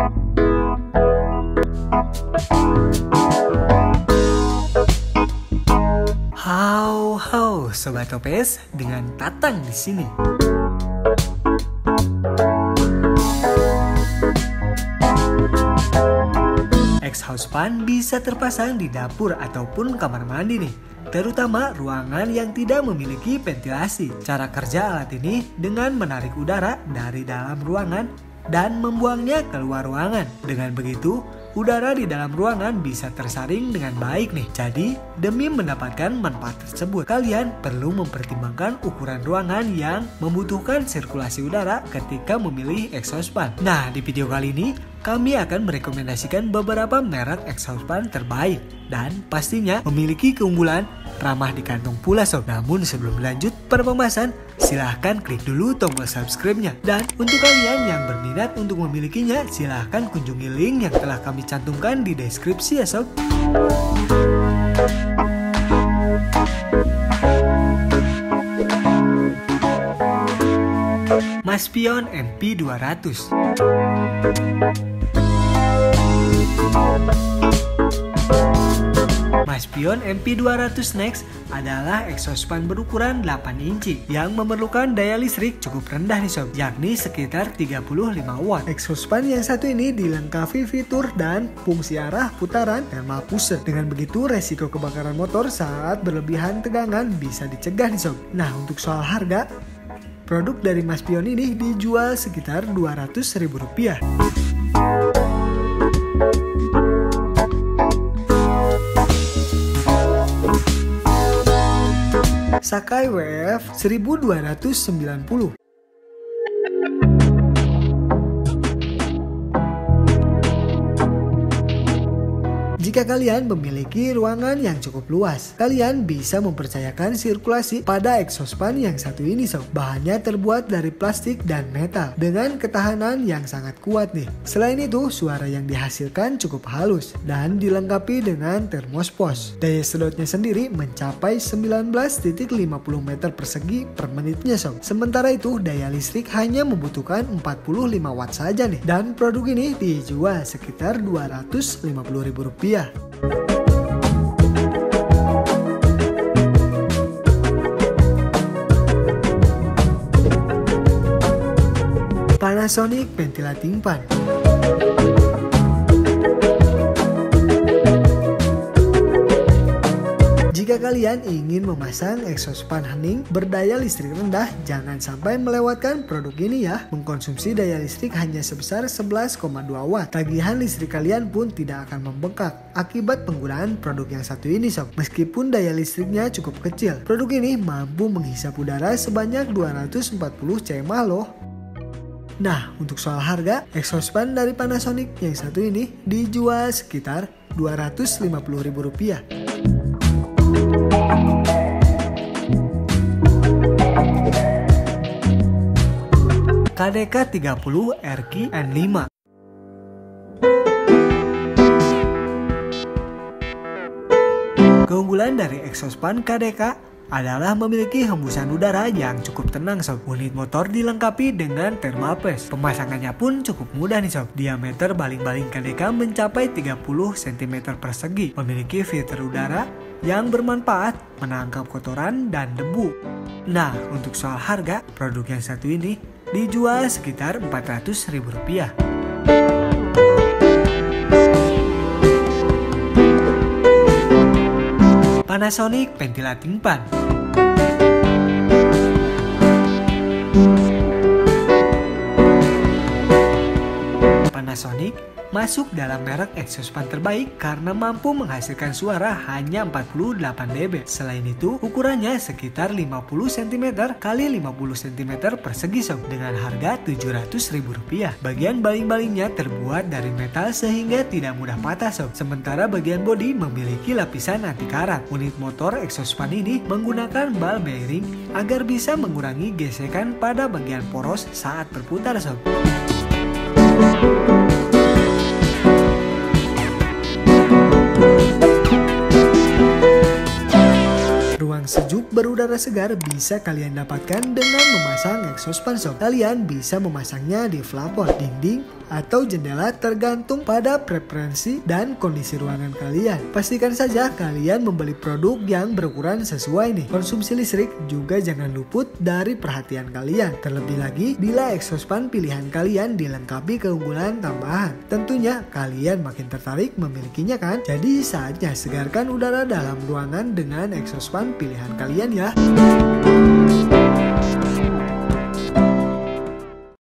Halo Sobat Topes, dengan Tatang di sini. Exhaust fan bisa terpasang di dapur ataupun kamar mandi nih, terutama ruangan yang tidak memiliki ventilasi. Cara kerja alat ini dengan menarik udara dari dalam ruangan dan membuangnya keluar ruangan. Dengan begitu, udara di dalam ruangan bisa tersaring dengan baik nih. Jadi, demi mendapatkan manfaat tersebut, kalian perlu mempertimbangkan ukuran ruangan yang membutuhkan sirkulasi udara ketika memilih exhaust fan. Nah, di video kali ini, kami akan merekomendasikan beberapa merek exhaust fan terbaik dan pastinya memiliki keunggulan ramah di kantong pula sob. Namun sebelum lanjut pada pembahasan, silahkan klik dulu tombol subscribe-nya. Dan untuk kalian yang berminat untuk memilikinya, silahkan kunjungi link yang telah kami cantumkan di deskripsi ya sob. Maspion MP200. Maspion MP200 Next adalah exhaust fan berukuran 8 inci yang memerlukan daya listrik cukup rendah nih sob, yakni sekitar 35 watt. Exhaust fan yang satu ini dilengkapi fitur dan fungsi arah putaran thermal pusher. Dengan begitu, resiko kebakaran motor saat berlebihan tegangan bisa dicegah nih sob. Nah, untuk soal harga, produk dari Maspion ini dijual sekitar Rp200.000. Sakai WF 1290. Jika kalian memiliki ruangan yang cukup luas, kalian bisa mempercayakan sirkulasi pada exhaust fan yang satu ini sob. Bahannya terbuat dari plastik dan metal dengan ketahanan yang sangat kuat nih. Selain itu, suara yang dihasilkan cukup halus dan dilengkapi dengan termospos. Daya sedotnya sendiri mencapai 19,50 meter persegi per menitnya sob. Sementara itu, daya listrik hanya membutuhkan 45 watt saja nih. Dan produk ini dijual sekitar Rp250.000. Panasonic Ventilating Fan. Jika kalian ingin memasang exhaust fan hening berdaya listrik rendah, jangan sampai melewatkan produk ini ya. Mengkonsumsi daya listrik hanya sebesar 11,2 watt. Tagihan listrik kalian pun tidak akan membengkak akibat penggunaan produk yang satu ini sob. Meskipun daya listriknya cukup kecil, produk ini mampu menghisap udara sebanyak 240 cm loh. Nah, untuk soal harga, exhaust fan dari Panasonic yang satu ini dijual sekitar Rp250.000. KDK 30 RQ N5. Keunggulan dari exhaust fan KDK adalah memiliki hembusan udara yang cukup tenang sob. Unit motor dilengkapi dengan thermal paste. Pemasangannya pun cukup mudah nih sob. Diameter baling-baling KDK mencapai 30 cm persegi. Memiliki filter udara yang bermanfaat menangkap kotoran dan debu. Nah, untuk soal harga, produk yang satu ini dijual sekitar Rp400.000. Panasonic Ventilating Fan. Panasonic masuk dalam merek exhaust fan terbaik karena mampu menghasilkan suara hanya 48 dB. Selain itu, ukurannya sekitar 50 cm x 50 cm persegi sob, dengan harga Rp700.000. Bagian baling-balingnya terbuat dari metal sehingga tidak mudah patah sob. Sementara bagian bodi memiliki lapisan anti karat. Unit motor exhaust fan ini menggunakan ball bearing agar bisa mengurangi gesekan pada bagian poros saat berputar sob. Ruang sejuk berudara segar bisa kalian dapatkan dengan memasang exhaust fan sob. Kalian bisa memasangnya di plafon, dinding, atau jendela tergantung pada preferensi dan kondisi ruangan kalian. Pastikan saja kalian membeli produk yang berukuran sesuai nih. Konsumsi listrik juga jangan luput dari perhatian kalian. Terlebih lagi bila exhaust fan pilihan kalian dilengkapi keunggulan tambahan. Tentunya kalian makin tertarik memilikinya kan? Jadi saatnya segarkan udara dalam ruangan dengan exhaust fan pilihan kalian ya.